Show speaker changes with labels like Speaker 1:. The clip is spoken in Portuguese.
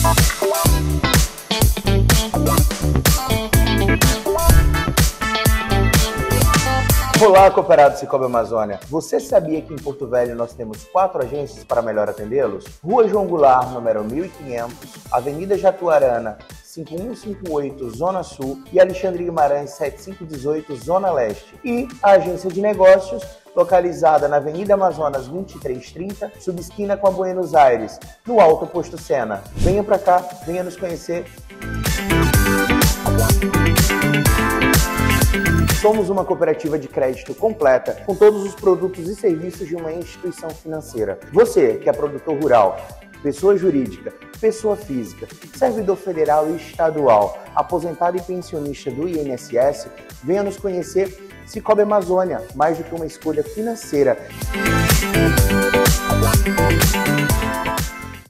Speaker 1: Olá, cooperado Sicoob Amazônia. Você sabia que em Porto Velho nós temos 4 agências para melhor atendê-los? Rua João Goulart, número 1500, Avenida Jatuarana, 5158, Zona Sul, e Alexandre Guimarães, 7518, Zona Leste. E a agência de negócios, localizada na Avenida Amazonas 2330, subesquina com a Buenos Aires, no Alto Posto Sena. Venha para cá, venha nos conhecer. Somos uma cooperativa de crédito completa, com todos os produtos e serviços de uma instituição financeira. Você, que é produtor rural, pessoa jurídica, pessoa física, servidor federal e estadual, aposentado e pensionista do INSS, venha nos conhecer. Sicoob Amazônia, mais do que uma escolha financeira.